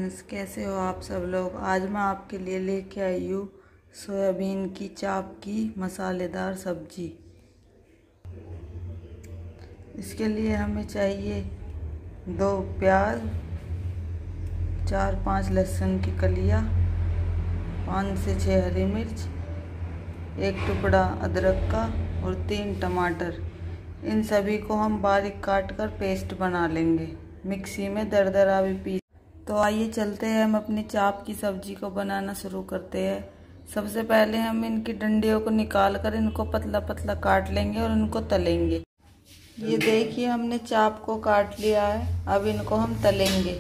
Friends, कैसे हो आप सब लोग। आज मैं आपके लिए लेके आई हूँ सोयाबीन की चाप की मसालेदार सब्जी। इसके लिए हमें चाहिए 2 प्याज, 4-5 लहसुन की कलियाँ, 5 से 6 हरी मिर्च, 1 टुकड़ा अदरक का और 3 टमाटर। इन सभी को हम बारीक काट कर पेस्ट बना लेंगे, मिक्सी में दरदरा भी पीस। तो आइए चलते हैं, हम अपनी चाप की सब्जी को बनाना शुरू करते हैं। सबसे पहले हम इनकी डंडियों को निकाल कर इनको पतला पतला काट लेंगे और इनको तलेंगे। ये देखिए, हमने चाप को काट लिया है। अब इनको हम तलेंगे।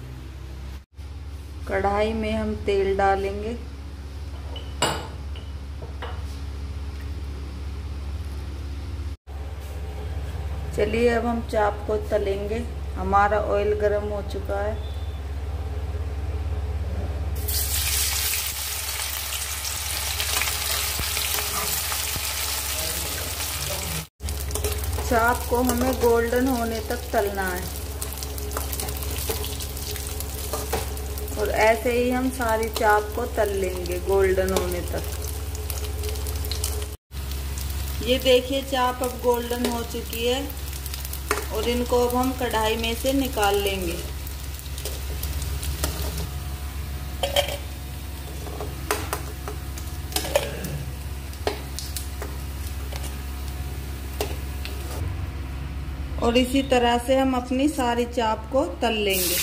कढ़ाई में हम तेल डालेंगे। चलिए अब हम चाप को तलेंगे। हमारा ऑयल गर्म हो चुका है। चाप को हमें गोल्डन होने तक तलना है और ऐसे ही हम सारी चाप को तल लेंगे गोल्डन होने तक। ये देखिए, चाप अब गोल्डन हो चुकी है और इनको अब हम कढ़ाई में से निकाल लेंगे। और इसी तरह से हम अपनी सारी चाप को तल लेंगे।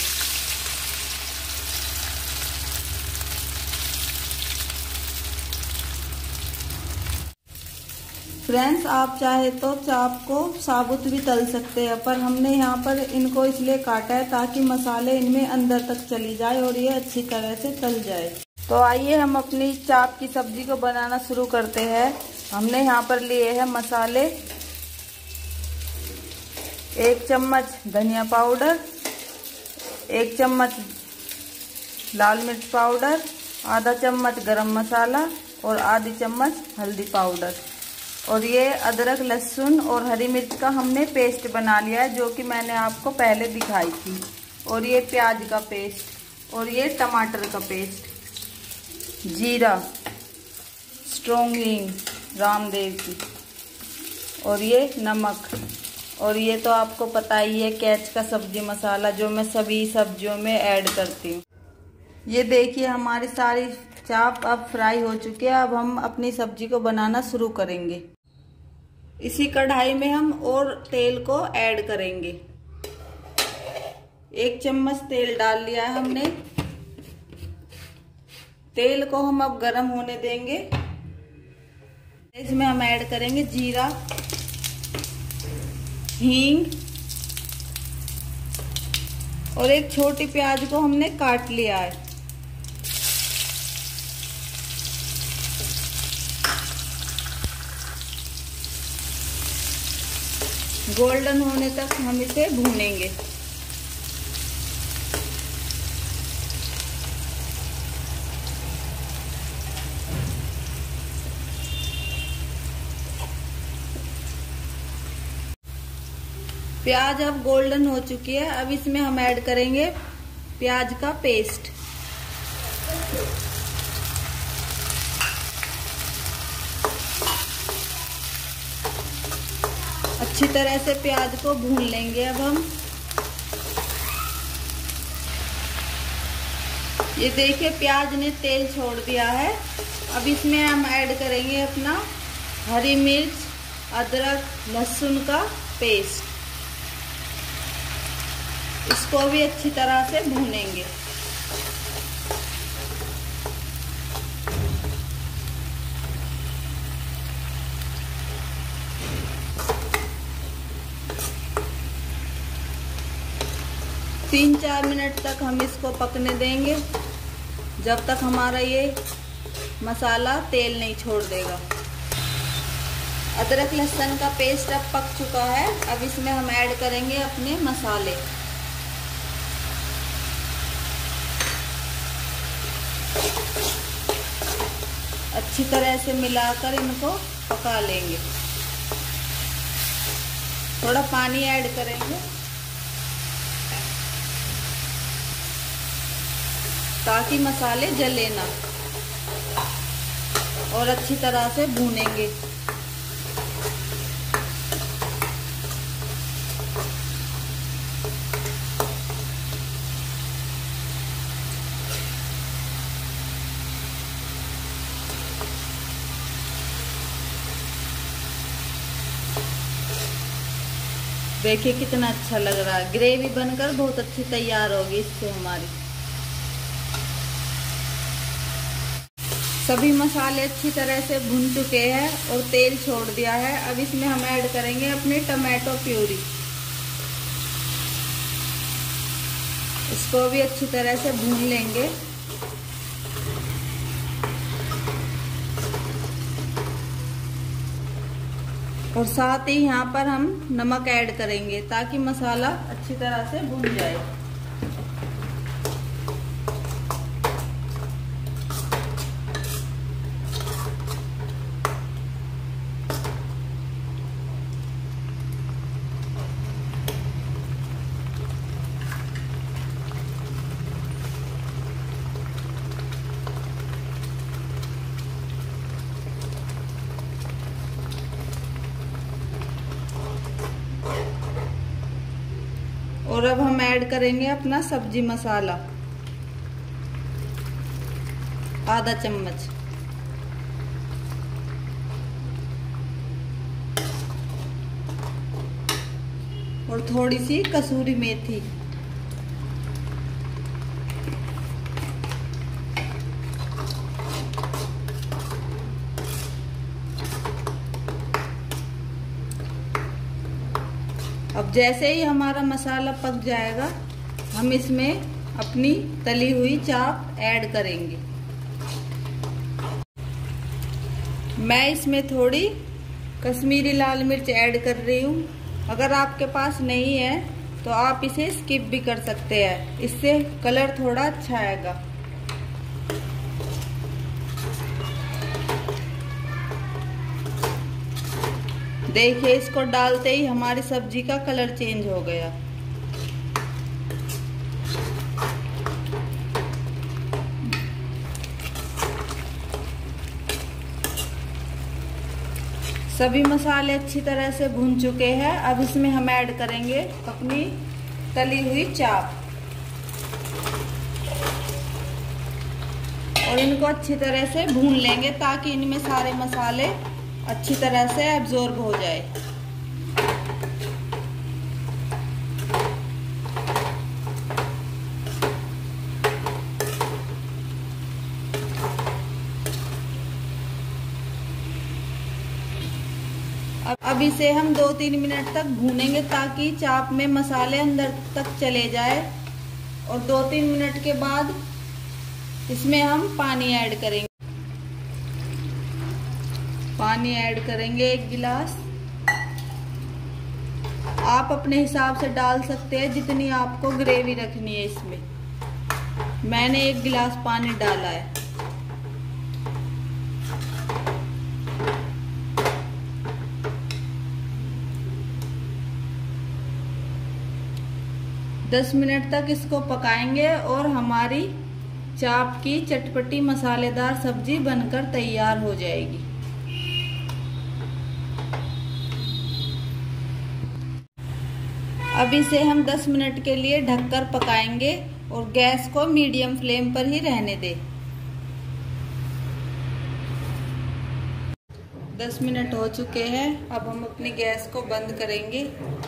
फ्रेंड्स, आप चाहे तो चाप को साबुत भी तल सकते हैं, पर हमने यहाँ पर इनको इसलिए काटा है ताकि मसाले इनमें अंदर तक चली जाए और ये अच्छी तरह से तल जाए। तो आइए हम अपनी चाप की सब्जी को बनाना शुरू करते हैं। हमने यहाँ पर लिए हैं मसाले। 1 चम्मच धनिया पाउडर, 1 चम्मच लाल मिर्च पाउडर, आधा चम्मच गरम मसाला और आधी चम्मच हल्दी पाउडर। और ये अदरक, लहसुन और हरी मिर्च का हमने पेस्ट बना लिया है, जो कि मैंने आपको पहले दिखाई थी। और ये प्याज का पेस्ट और ये टमाटर का पेस्ट, जीरा, स्ट्रॉन्ग हींग रामदेव की, और ये नमक। और ये तो आपको पता ही है, कैच का सब्जी मसाला, जो मैं सभी सब्जियों में ऐड करती हूँ। ये देखिए, हमारी सारी चाप अब फ्राई हो चुकी है। अब हम अपनी सब्जी को बनाना शुरू करेंगे। इसी कढ़ाई में हम और तेल को ऐड करेंगे। 1 चम्मच तेल डाल लिया है हमने। तेल को हम अब गरम होने देंगे। इसमें हम ऐड करेंगे जीरा, हींग और 1 छोटी प्याज को हमने काट लिया है। गोल्डन होने तक हम इसे भूनेंगे। प्याज अब गोल्डन हो चुकी है। अब इसमें हम ऐड करेंगे प्याज का पेस्ट। अच्छी तरह से प्याज को भून लेंगे। अब हम ये देखिए, प्याज ने तेल छोड़ दिया है। अब इसमें हम ऐड करेंगे अपना हरी मिर्च, अदरक, लहसुन का पेस्ट। इसको भी अच्छी तरह से भूनेंगे। तीन 4 मिनट तक हम इसको पकने देंगे, जब तक हमारा ये मसाला तेल नहीं छोड़ देगा। अदरक लहसुन का पेस्ट अब पक चुका है। अब इसमें हम ऐड करेंगे अपने मसाले। अच्छी तरह से मिलाकर इनको पका लेंगे। थोड़ा पानी ऐड करेंगे। ताकि मसाले जले ना, और अच्छी तरह से भूनेंगे। देखिए कितना अच्छा लग रहा है, ग्रेवी बनकर बहुत अच्छी तैयार होगी इससे हमारी। सभी मसाले अच्छी तरह से भुन चुके हैं और तेल छोड़ दिया है। अब इसमें हम ऐड करेंगे अपनी टमाटो प्यूरी। इसको भी अच्छी तरह से भून लेंगे। और साथ ही यहाँ पर हम नमक ऐड करेंगे ताकि मसाला अच्छी तरह से भुन जाए। और अब हम ऐड करेंगे अपना सब्जी मसाला, आधा चम्मच। और थोड़ी सी कसूरी मेथी। अब जैसे ही हमारा मसाला पक जाएगा, हम इसमें अपनी तली हुई चाप ऐड करेंगे। मैं इसमें थोड़ी कश्मीरी लाल मिर्च ऐड कर रही हूँ। अगर आपके पास नहीं है तो आप इसे स्किप भी कर सकते हैं, इससे कलर थोड़ा अच्छा आएगा। देखिए इसको डालते ही हमारी सब्जी का कलर चेंज हो गया। सभी मसाले अच्छी तरह से भून चुके हैं। अब इसमें हम ऐड करेंगे अपनी तली हुई चाप और इनको अच्छी तरह से भून लेंगे ताकि इनमें सारे मसाले अच्छी तरह से एब्जॉर्ब हो जाए। अब इसे हम 2-3 मिनट तक भूनेंगे ताकि चाप में मसाले अंदर तक चले जाए। और 2-3 मिनट के बाद इसमें हम पानी ऐड करेंगे। पानी ऐड करेंगे 1 गिलास। आप अपने हिसाब से डाल सकते हैं जितनी आपको ग्रेवी रखनी है। इसमें मैंने 1 गिलास पानी डाला है। दस मिनट तक इसको पकाएंगे और हमारी चाप की चटपटी मसालेदार सब्जी बनकर तैयार हो जाएगी। अब इसे हम 10 मिनट के लिए ढककर पकाएंगे और गैस को मीडियम फ्लेम पर ही रहने दें। 10 मिनट हो चुके हैं। अब हम अपनी गैस को बंद करेंगे।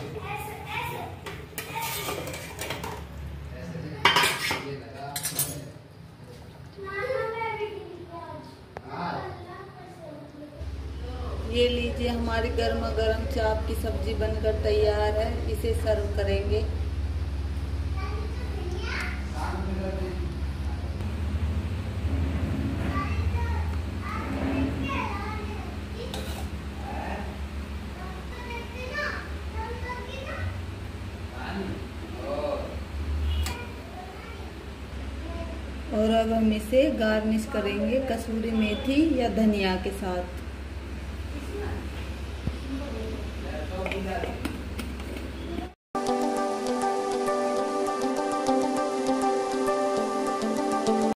ये लीजिए हमारी गर्मा गर्म चाप की सब्जी बनकर तैयार है। इसे सर्व करेंगे। और अब हम इसे गार्निश करेंगे कसूरी मेथी या धनिया के साथ।